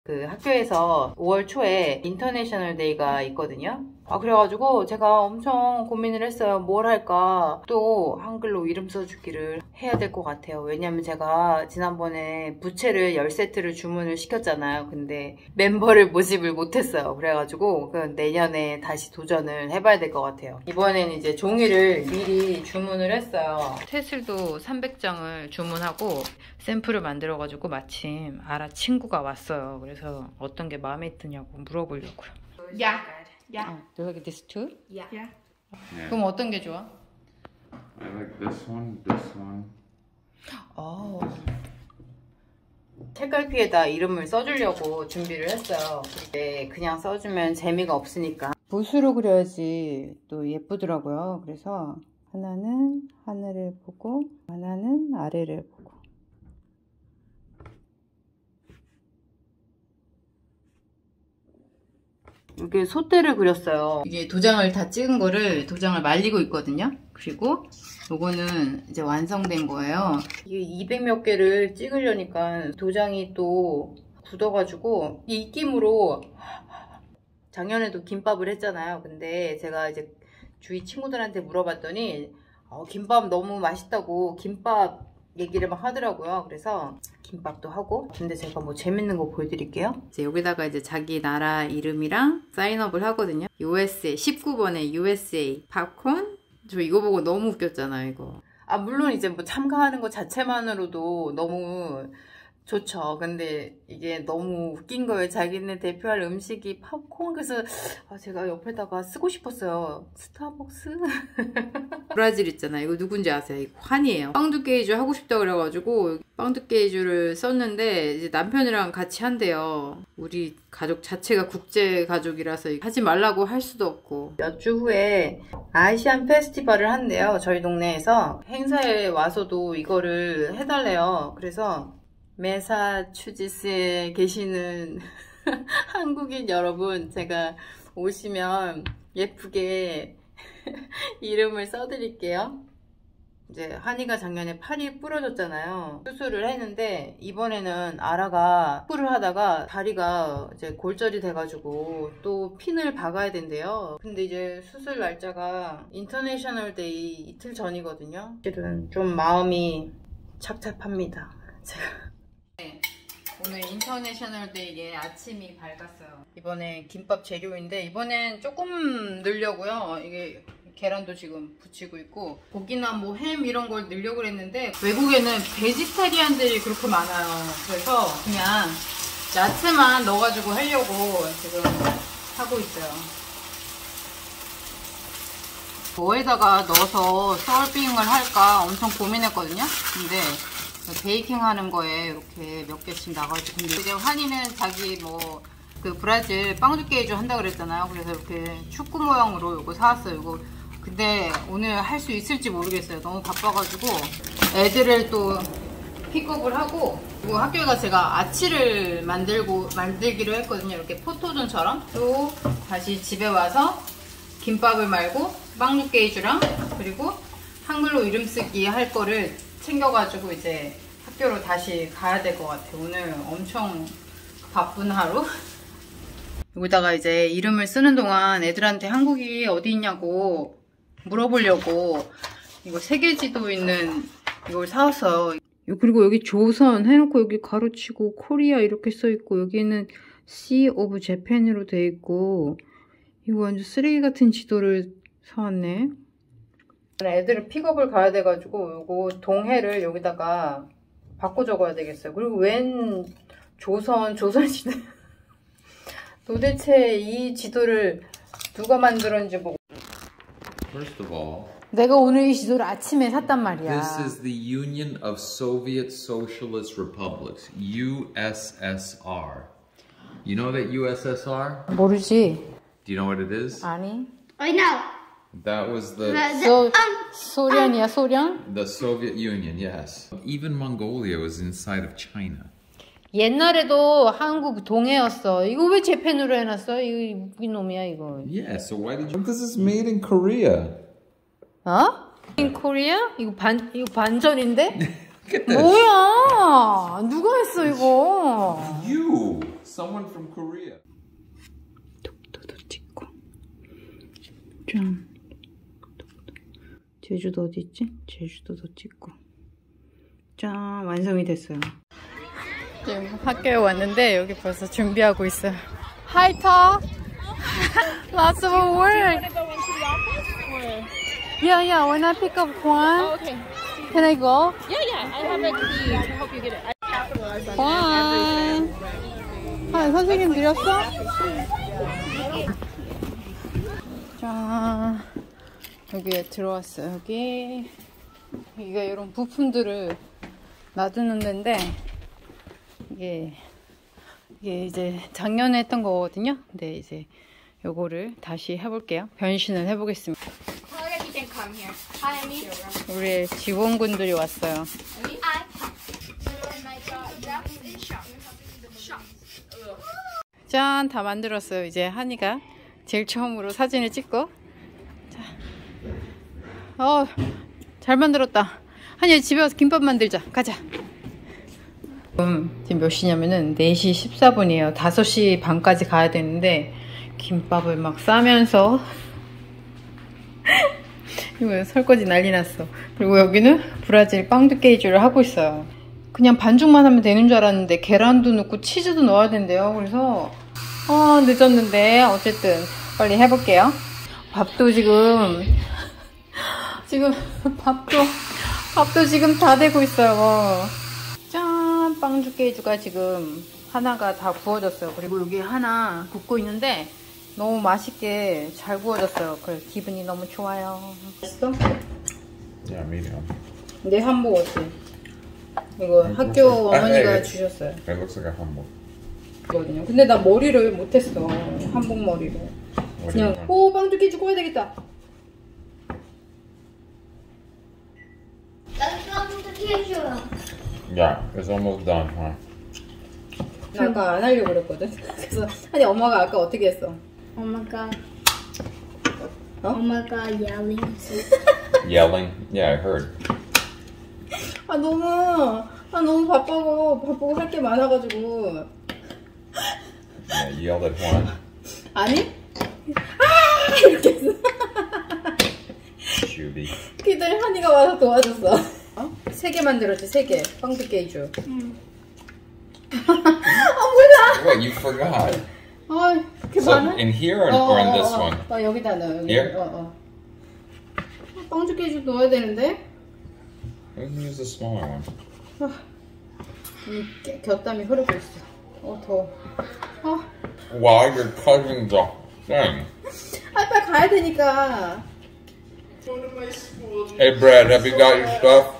그 학교에서 5월 초에 인터내셔널 데이가 있거든요. 그래가지고 제가 엄청 고민을 했어요. 뭘 할까? 또 한글로 이름 써주기를 해야 될 것 같아요. 왜냐면 제가 지난번에 부채를 10세트를 주문을 시켰잖아요. 근데 멤버를 모집을 못했어요. 그래가지고 내년에 다시 도전을 해봐야 될 것 같아요. 이번에는 이제 종이를 미리 주문을 했어요. 테슬도 300장을 주문하고 샘플을 만들어가지고 마침 아라 친구가 왔어요. 그래서 어떤 게 마음에 드냐고 물어보려고요. Yeah. Do you like this too? Yeah. 그럼 어떤 게 좋아? I like this one, this one. 책갈피에다 이름을 써주려고 준비를 했어요. 근데 그냥 써주면 재미가 없으니까 붓으로 그려야지 또 예쁘더라고요. 그래서 하나는 하늘을 보고 하나는 아래를 보고. 이렇게 소떼를 그렸어요. 이게 도장을 다 찍은 거를 도장을 말리고 있거든요. 그리고 요거는 이제 완성된 거예요. 이게 200몇 개를 찍으려니까 도장이 또 굳어가지고 이 입김으로 작년에도 김밥을 했잖아요. 근데 제가 이제 주위 친구들한테 물어봤더니 김밥 너무 맛있다고 김밥 얘기를 막 하더라고요. 그래서 김밥도 하고. 근데 제가 뭐 재밌는 거 보여드릴게요. 이제 여기다가 이제 자기 나라 이름이랑 사인업을 하거든요. USA 19번에 USA 팝콘. 저 이거 보고 너무 웃겼잖아요. 이거. 물론 이제 뭐 참가하는 것 자체만으로도 너무 좋죠. 근데 이게 너무 웃긴 거예요. 자기네 대표할 음식이 팝콘. 그래서 제가 옆에다가 쓰고 싶었어요. 스타벅스? 브라질 있잖아요. 이거 누군지 아세요? 이거 환이에요. 빵두케이주 하고 싶다 그래가지고 빵두케이주를 썼는데 이제 남편이랑 같이 한대요. 우리 가족 자체가 국제 가족이라서 하지 말라고 할 수도 없고. 몇 주 후에 아시안 페스티벌을 한대요. 저희 동네에서. 행사에 와서도 이거를 해달래요. 그래서 매사추세츠에 계시는 한국인 여러분, 제가 오시면 예쁘게 이름을 써드릴게요. 이제 한이가 작년에 팔이 부러졌잖아요. 수술을 했는데 이번에는 아라가 수술을 하다가 다리가 이제 골절이 돼가지고 또 핀을 박아야 된대요. 근데 이제 수술 날짜가 인터내셔널 데이 이틀 전이거든요. 사실은 좀 마음이 착잡합니다. 제가 오늘 인터내셔널 데이에 아침이 밝았어요. 이번에 김밥 재료인데 이번엔 조금 넣으려고요. 이게 계란도 지금 부치고 있고 고기나 뭐 햄 이런 걸 넣으려고 그랬는데 외국에는 베지타리안들이 그렇게 많아요. 그래서 그냥 야채만 넣어가지고 하려고 지금 하고 있어요. 뭐에다가 넣어서 서울빙을 할까 엄청 고민했거든요. 근데 베이킹 하는 거에 이렇게 몇 개씩 나가지고. 근데 이제 환희는 자기 뭐 그 브라질 빵두케이주 한다 그랬잖아요. 그래서 이렇게 축구 모양으로 이거 사왔어요. 이거 근데 오늘 할 수 있을지 모르겠어요. 너무 바빠가지고 애들을 또 픽업을 하고, 그리고 학교에 가서 제가 아치를 만들기로 했거든요. 이렇게 포토존처럼. 또 다시 집에 와서 김밥을 말고 빵두케이주랑 그리고 한글로 이름 쓰기 할 거를 챙겨가지고 이제 학교로 다시 가야 될 것 같아요. 오늘 엄청 바쁜 하루. 여기다가 이제 이름을 쓰는 동안 애들한테 한국이 어디 있냐고 물어보려고 이거 세계지도 있는 이걸 사왔어요. 그리고 여기 조선 해놓고 여기 가로치고 코리아 이렇게 써있고 여기는 Sea of Japan으로 돼 있고, 이거 완전 쓰레기 같은 지도를 사왔네. 애들을 픽업을 가야 돼가지고 요거 동해를 여기다가 바꿔 적어야 되겠어요. 그리고 웬 조선시대 도대체 이 지도를 누가 만들었는지 보고. First of all, 내가 오늘 이 지도를 아침에 샀단 말이야. this is the Union of Soviet Socialist Republics, USSR. You know that USSR? 모르지? Do you know what it is? 아니. I know. That was the 소련이야, 소련? the Soviet Union, yes. Even Mongolia was inside of China. 옛날에도 한국 동해였어. 이거 왜 재팬으로 해놨어? 이거 웃긴 놈이야, 이거. Yeah, so why did you... This is made in Korea. 어? In Korea? 이거 반전인데? 뭐야? 누가 했어, 이거? You! Someone from Korea. 독도도 찍고 짠. 제주도 어디 있지? 제주도도 찍고 짠, 완성이 됐어요. 지금 학교에 왔는데 여기 벌써 준비하고 있어요. Hi, talk. Lots of work. Yeah. When I pick up one, Okay. can I go? Yeah. I have a key to help you get it. I capitalized on One. 아, 선생님 드렸어? 짠. 여기에 들어왔어요. 여기가 이런 부품들을 놔두는 데인데 이게 이제 작년에 했던 거거든요. 근데 이제 요거를 다시 해볼게요. 변신을 해보겠습니다. You can come here. Hi, Amy. 우리의 직원분들이 왔어요. 짠, 다 만들었어요. 이제 한이가 제일 처음으로 사진을 찍고. 자, 잘 만들었다. 한이야, 집에 와서 김밥 만들자. 가자. 지금 몇 시냐면은 4시 14분이에요. 5시 반까지 가야 되는데 김밥을 막 싸면서 이거 설거지 난리 났어. 그리고 여기는 브라질 빵두케이주를 하고 있어요. 그냥 반죽만 하면 되는 줄 알았는데 계란도 넣고 치즈도 넣어야 된대요. 그래서 늦었는데 어쨌든 빨리 해볼게요. 밥도 지금 밥도 지금 다 되고 있어요. 짠, 빵두케이주가 지금 하나가 다 구워졌어요. 그리고 여기 하나 굽고 있는데 너무 맛있게 잘 구워졌어요. 그래서 기분이 너무 좋아요. 맛있어? Yeah, medium. 내 한복 어때? 이거 학교 어머니가 주셨어요. It looks like a hanbok. 거든요. 근데 나 머리를 못했어. 한복 머리를. 그냥 빵두케이주 구워야 되겠다. Yeah, it's almost done, huh? 나 아까 안 하려고 그랬거든. 그래서 아니 엄마가 아까 어떻게 했어? Oh my god. 어? Oh my god, yelling. Yelling? Yeah, I heard. 너무 바쁘고 할 게 많아가지고. Yeah, you yelled at Juan. 아니? 이렇게 했어. Shooby. 키들 한이가 와서 도와줬어. 3개 만들었지, 3개. 빵두케이주. 몰라. What, you forgot? 그렇게 So, 많아? in here or in this one? 여기다 넣어. 여기. Here? 빵두케이주 넣어야 되는데? We can use the smaller one. 곁땀이 흐르고 있어. 더워. While you're cutting the thing. 빨리 가야 되니까. Hey, Brad, have you got your stuff?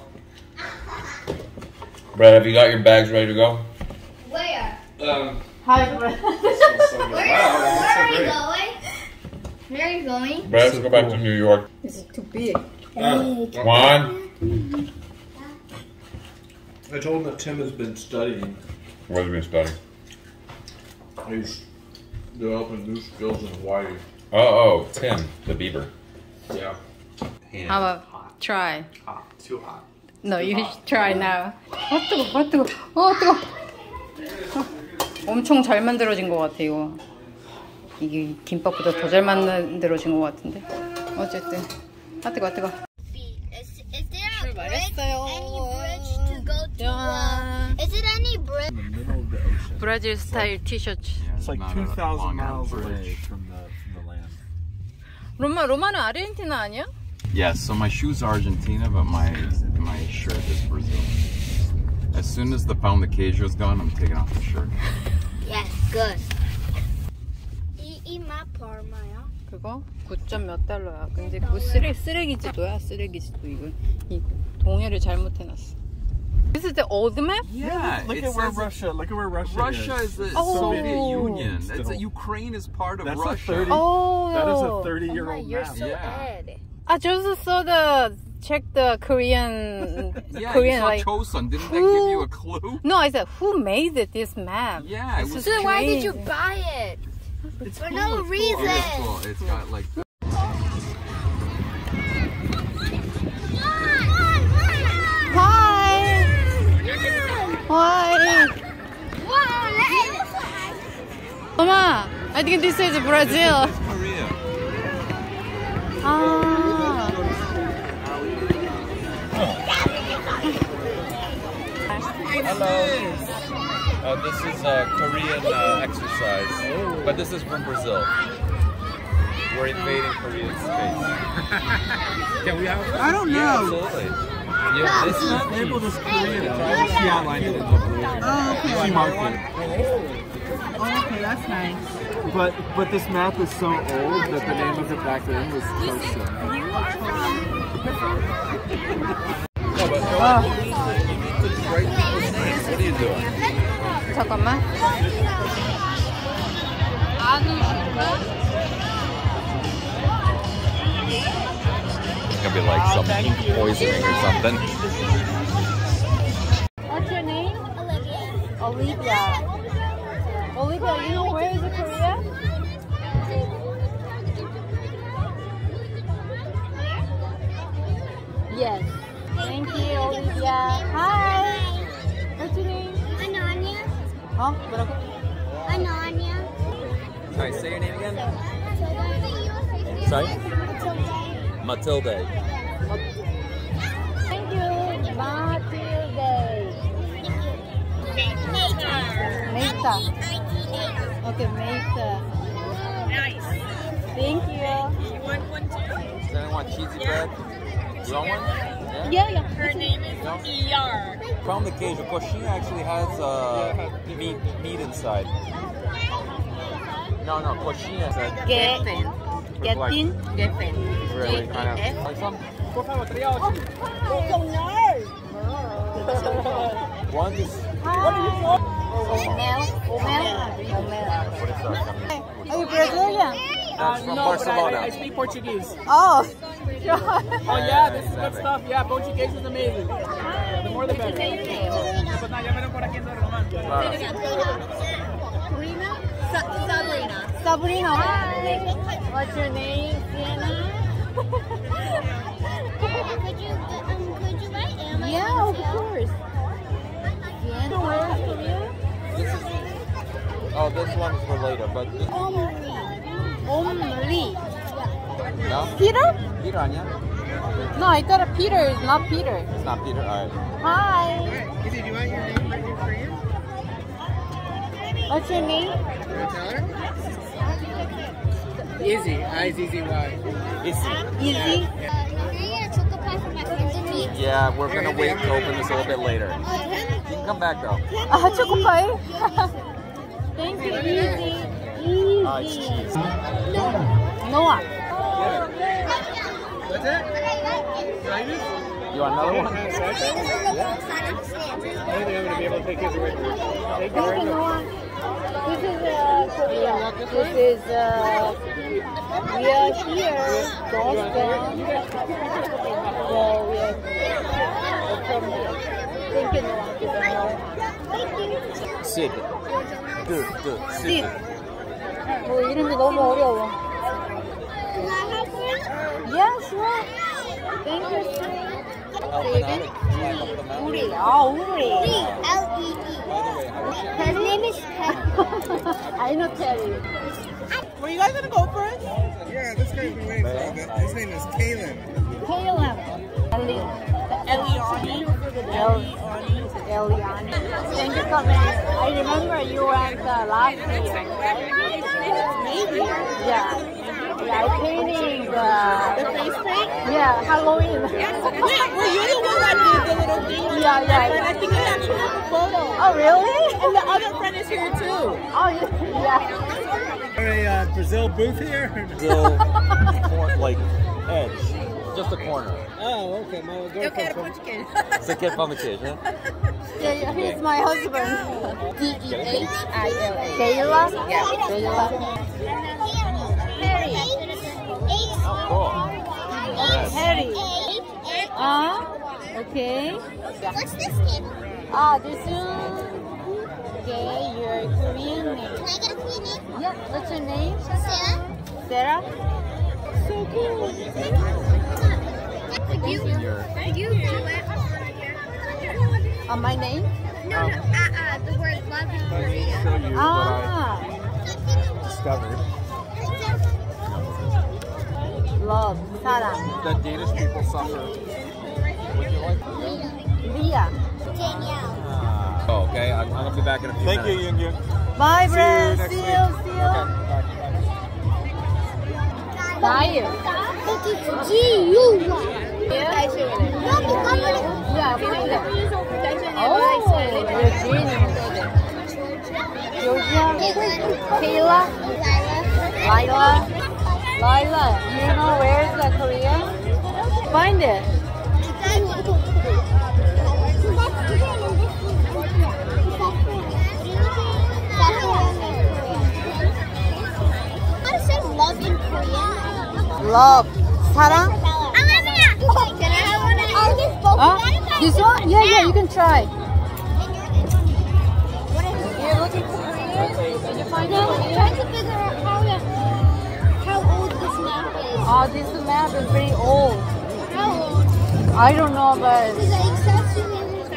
Brad, have you got your bags ready to go? Where? Hi, Brad. Where are you going? Where are you going? Brad, let's go back to New York. It's too big. Juan? I told him that Tim has been studying. What have you been studying? He's developing new skills in Hawaii. Oh, Tim, the beaver. Yeah. How about try? Hot. Too hot. No, you should try now. 뜨거. 엄청 잘 만들어진 것 같아, 이거. 이게 김밥보다 더 잘 만들어진 것 같은데. 어쨌든. 뜨거. Is there a bridge? Any bridge to go to? Is it any bridge? In the middle of the ocean. 브라질 스타일 티셔츠. It's like 2,000 miles away from the land. 로마는 아르헨티나 아니야? Yes, so my shoes are Argentina, but my shirt is Brazil. As soon as the pound of queijo is gone, I'm taking off the shirt. Yes, good. 이 마파마야? 그거 9점 몇 달러야. 근데 그거 쓰레기지도야. 쓰레기지도 이거. 이 동해를 잘못해놨어. This is the old map? Yeah, Look at where Russia Russia is the Soviet Union. Ukraine is part of Russia. That is a Oh. 30-year-old You're map. so Yeah. ed. I just saw check the Korean. Yeah, Korean you saw like. Chosun. Didn't that give you a clue? No, I said who made this map? Yeah, it was So why did you crazy. buy it? It's For cool, no it's cool. reason. It's cool. It's got like. Hi. Hi. Mama, I think this is Brazil. Korea. Ah. Hello. This is Korean exercise, but this is from Brazil. We're invading Korean space. Can we have? I don't Yeah, know. absolutely. Yeah, this is Label this Korean. She outlined it in the blue. Oh, She okay. marked it. Okay, that's nice. But this map is so old that the name of it back then was Kosa. No, but you need to write people's names. What are you doing? 잠깐만. It's gonna be like some ink poisoning or something. What's your name? Olivia. Olivia. Olivia, you know where is Korea? Yes. Thank you, Olivia. Hi. What's your name? Ananya. 어? 뭐라고? Ananya. Sorry, say your name again. Matilda. Sorry? Matilde. Thank you, Matilde. Meita. Okay, Meita. Nice. Thank you. You want one too? Does anyone want cheesy bread? You want one? Yeah, yeah. Her name is ER. From the cage, coxinha actually has meat inside. No, coxinha is Geffen. Geffen. Geffen. really kind of like some. One is Omel. what is that? Are you Brazilian? That's from No, but Barcelona. I speak Portuguese. Oh. Oh yeah, this is good stuff. Yeah, Portuguese is amazing. The more the better. Sabrina. Hi. What's your name? Sienna? Could you write Emma? Yeah, of course. Sienna, where is Korea? Oh, this one's for later, but this, Only. no? Peter? Peter 아니야? No, I thought Peter is not Peter. It's not Peter. All right. Hi. Izzy, do you want your name written in Korean? What's your name? Izzy. I-Z-Z-Y. Easy. Easy. Can I get a chocolate pie for my friends and me? Yeah, we're gonna wait to open this a little bit later. You can come back though. Ah, chocolate. Thank you, Easy. Ah, it's Easy. cheese. Noah. What's that? You want another one? I think I'm going to be able to take his away from you. Thank you Thank very you, much. Noah. This is Korea. This is we are here, Boston. So we are from here. Thank you, Noah. Sid. Good. Sid. 이름이 너무 어려워. Yeah, sure. Thank you, Sid. Say again. 우리. 아, 우리. L-E-E. His name is I know Terry. Were you guys going to go first? Yeah, this guy's been waiting for a bit. His name is Kalen. Caleb. Eliani. Thank you, coming. I remember you went last year. Maybe. Yeah. Yeah, I painting The face paint? yeah, Halloween. Were you the one that did the little thing? Yeah. And I think it's actually a photo. Oh, really? And the other friend is here too. Oh, yeah. A Brazil booth here? Still, like edge, just a corner. Oh, okay. My Eu girlfriend quero from... pão de queijo. Você quer pão de queijo, né? Yeah, he's my husband. Dehila. Taylor? Yeah. Taylor. Harry. Cool. Harry. Okay. What's this name? This is okay, your Korean name. Can I get a Korean name? Yeah, what's your name? Sarah. Sarah? So cool. Could you do it? My name? No, the word love in Korea. Ah. discovered. Love, 사랑. That Danish people suffer. Would you like Lia. Danielle. Oh, okay. I'm gonna be back in a few Thank you, minutes. Young Young. Bye, See you friends. next See week. you. See you. Okay, bye. Bye. G-U. Yeah. Georgia. Kayla. Lila. You know where's the Korea? Find it. How to say love in Korean? Love. 사랑. Can I have one of these? Both Huh? This one? Yeah, you can try. You're looking for Korean? Did you find No, I'm it? trying to figure out how old this map is. Oh, this map is very old. How old? I don't know, but Is it exceptionally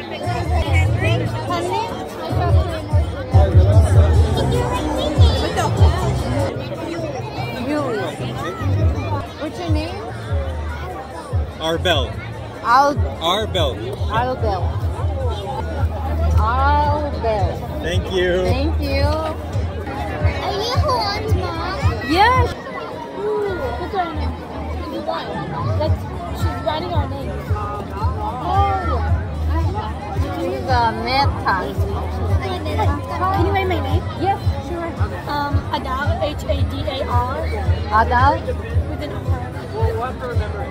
Yuri. What's your name? Arbel. Albel. Arbel. Albel. Thank you. Thank you. Are you Juan's mom? Yes. What's her name? She's writing our name. She's a meta. Can you write my name? Yes, sure. Adal, H-A-D-A-R. Adal. With an R.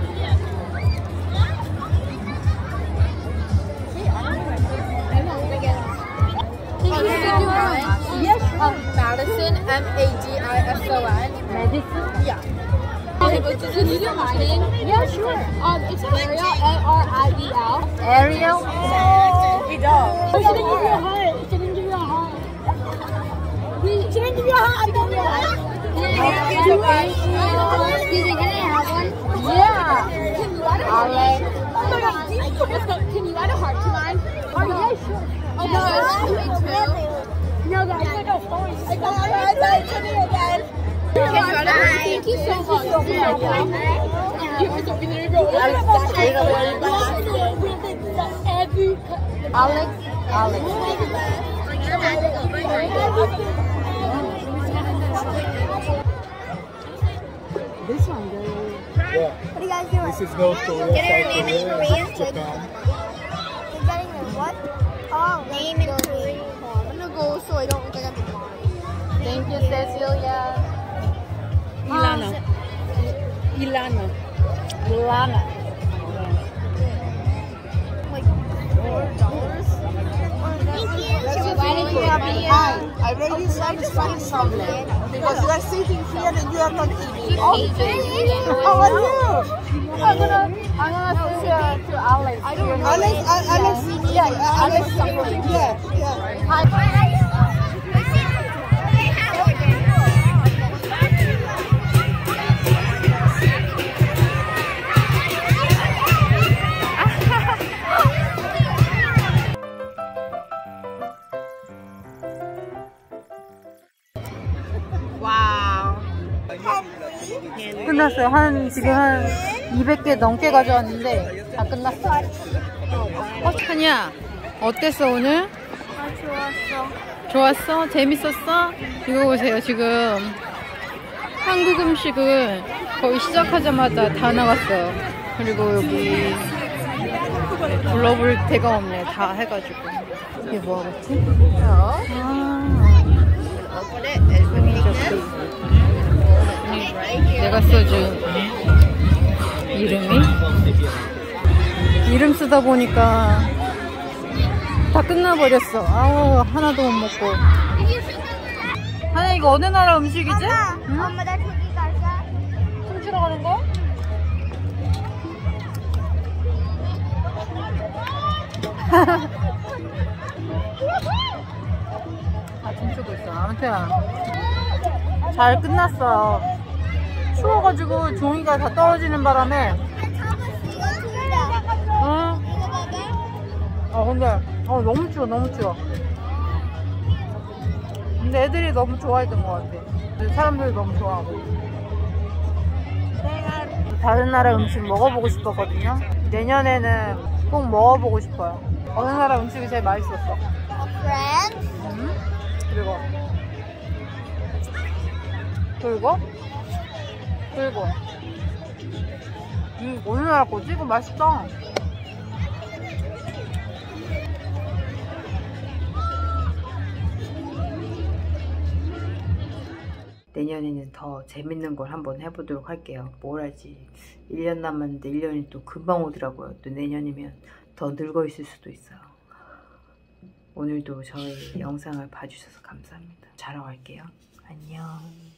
Yes. Madison, M-A-D-I-S-O-N. Medicine. Yeah. Can you do my name? Yeah, sure. It's Ariel, A-R-I-E-L. Ariel. She didn't give you a heart. She didn't give you a heart. She didn't give you a heart. I don't know. Yeah. Can you add a heart? Oh my God. Can you add a heart to mine? Oh, yeah, sure. Oh, no, guys, I got stories. I got stories. Thank you so much. Alex. This one, girl. What are you guys doing? This is North Korea. Get her South name in Korea. Korean. This is Japan. You're getting her what? Oh, name in Korean. I'm gonna go so I don't look like I'm lying. Thank you, Cecilia. Ilana. Ilana. Like $4. Thank you. I really love to find something because you are sitting here and you are not eating. How are you? I'm gonna send to Alex. Alex, yeah. Hi. 끝났어요. 지금 한 200개 넘게 가져왔는데 다 끝났어. 찬이야, 어땠어 오늘? 좋았어? 재밌었어? 이거 보세요. 지금 한국 음식을 거의 시작하자마자 다 나왔어요. 그리고 여기 불러볼 데가 없네. 다 해가지고. 이게 뭐하겠지? 내가 써준 이름 쓰다 보니까 다 끝나버렸어. 아우, 하나도 못 먹고. 하나, 이거 어느 나라 음식이지? 응? 엄마 나 저기 갈까? 춤추러 가는 거? 춤추고 있어. 아무튼 잘 끝났어요. 추워가지고 종이가 다 떨어지는 바람에. 응? 근데 너무 추워. 근데 애들이 너무 좋아했던 것 같아. 사람들이 너무 좋아하고. 다른 나라 음식 먹어보고 싶었거든요. 내년에는 꼭 먹어보고 싶어요. 어느 나라 음식이 제일 맛있었어? Friends. 그리고 어느 나라 거지? 이거 맛있다. 내년에는 더 재밌는 걸 한번 해보도록 할게요. 뭘 하지? 1년 남았는데 1년이 또 금방 오더라고요. 또 내년이면 더 늙어 있을 수도 있어요. 오늘도 저희 영상을 봐주셔서 감사합니다. 자러 갈게요. 안녕.